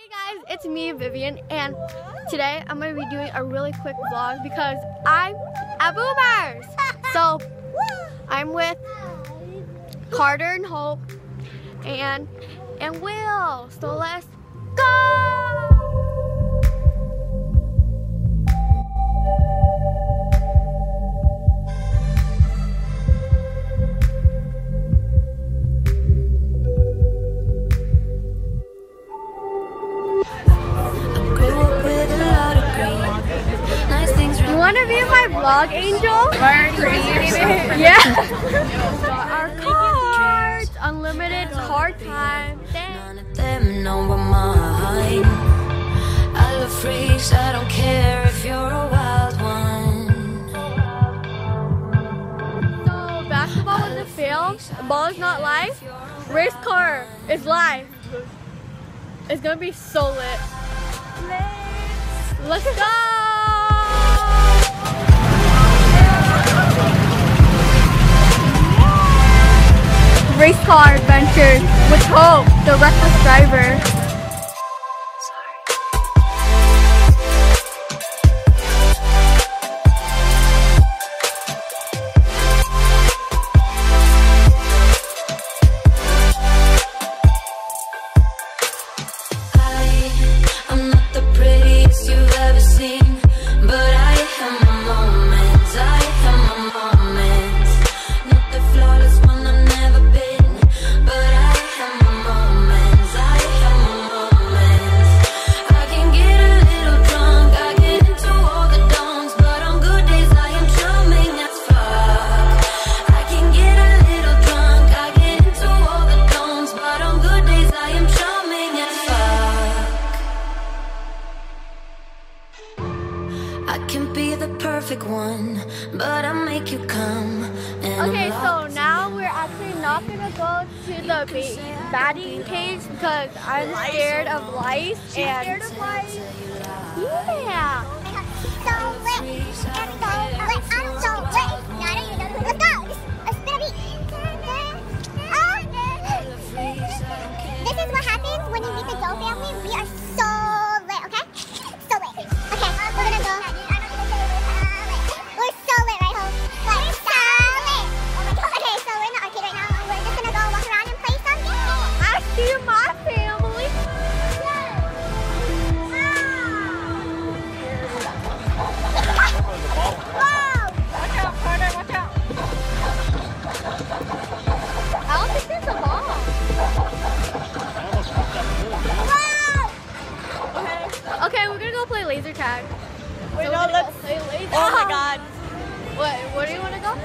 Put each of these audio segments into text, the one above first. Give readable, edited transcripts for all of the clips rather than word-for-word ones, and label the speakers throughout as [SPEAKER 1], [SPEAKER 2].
[SPEAKER 1] Hey guys, it's me, Vivian, and today I'm going to be doing a really quick vlog because I'm at Boomers. So I'm with Carter and Hope and Will. So let's go! You want to be my vlog angel? Yeah. Our cards, unlimited card time.
[SPEAKER 2] None of them know mine. I love freaks. I don't care if you're a wild one.
[SPEAKER 1] So basketball is a film. The ball is not live. Race car is live. It's gonna be so lit. Let's go! Race car adventures with Hope, the reckless driver.
[SPEAKER 2] I'm not the prettiest you've ever seen, but I have my moments. I have my moments. Not the flawless one I've never been, but I have my moments. I have my moments. I can get a little drunk, I get into all the don'ts, but on good days I am charming as fuck. I can get a little drunk, I get into all the don'ts, but on good days I am charming as fuck. I can be the perfect one, but I'll make you come.
[SPEAKER 1] Okay, so now we're actually not gonna go to the batting cage because I'm scared of lice. Scared of lice? Yeah.
[SPEAKER 3] So lit. I'm so lit. I'm so lit. Now I don't even know who. Let's go. It's gonna be. This is what happens when you meet the Doe family. We are so lit, okay? So lit. Okay, we're gonna go. We're so lit, right, Hope? We're so lit. Okay, so we're in the arcade right now. We're just gonna go walk around and play some games.
[SPEAKER 1] I see my family.
[SPEAKER 3] Watch out, Carter, watch out.
[SPEAKER 1] I don't think there's a ball. Okay, we're gonna go play laser tag.
[SPEAKER 4] Wait,
[SPEAKER 1] So
[SPEAKER 4] no,
[SPEAKER 1] we're gonna
[SPEAKER 4] let's.
[SPEAKER 1] go play laser.
[SPEAKER 4] Oh my God.
[SPEAKER 1] Where do you want to go?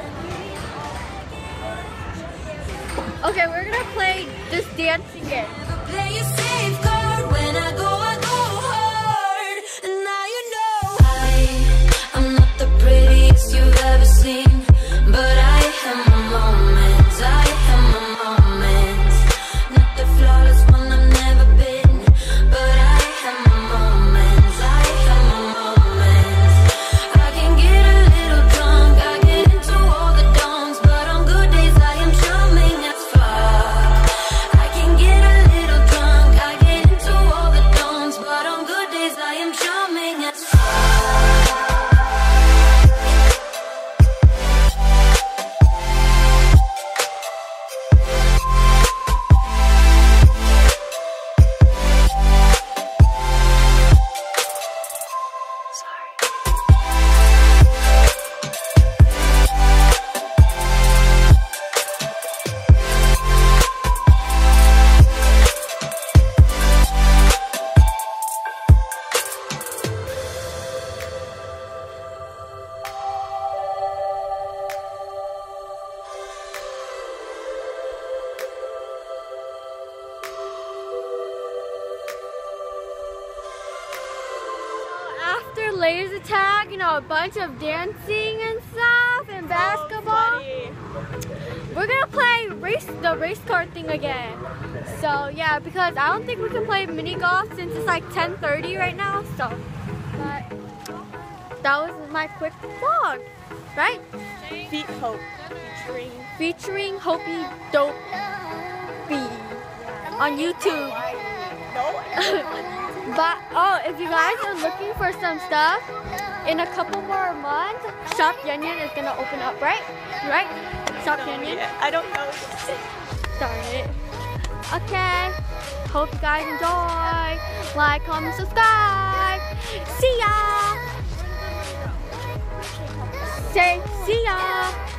[SPEAKER 1] Okay, we're gonna play this dancing game.
[SPEAKER 2] Play a safe card when I go hard. And now you know I'm not the prettiest you've ever seen, but I have my moments. I have my moments. Not the flawless one I've never been, but I have my moments. I have my moments. I can get a little drunk, I get into all the don'ts, but on good days I am charming as fuck. I can get a little drunk, I get into all the don'ts, but on good days I am charming as fuck.
[SPEAKER 1] After laser tag, you know, a bunch of dancing and stuff and basketball, we're gonna play the race car thing again. So yeah, because I don't think we can play mini golf since it's like 10:30 right now. So, but that was my quick vlog, right?
[SPEAKER 4] Feet Hope.
[SPEAKER 1] Featuring Hopi Dope B on YouTube.
[SPEAKER 4] No.
[SPEAKER 1] But oh, if you guys are looking for some stuff, in a couple more months, Shop Union is gonna open up, right? Right? Shop Union.
[SPEAKER 4] I don't know.
[SPEAKER 1] Darn it. Okay. Hope you guys enjoy. Like, comment, subscribe. See ya. Say see ya.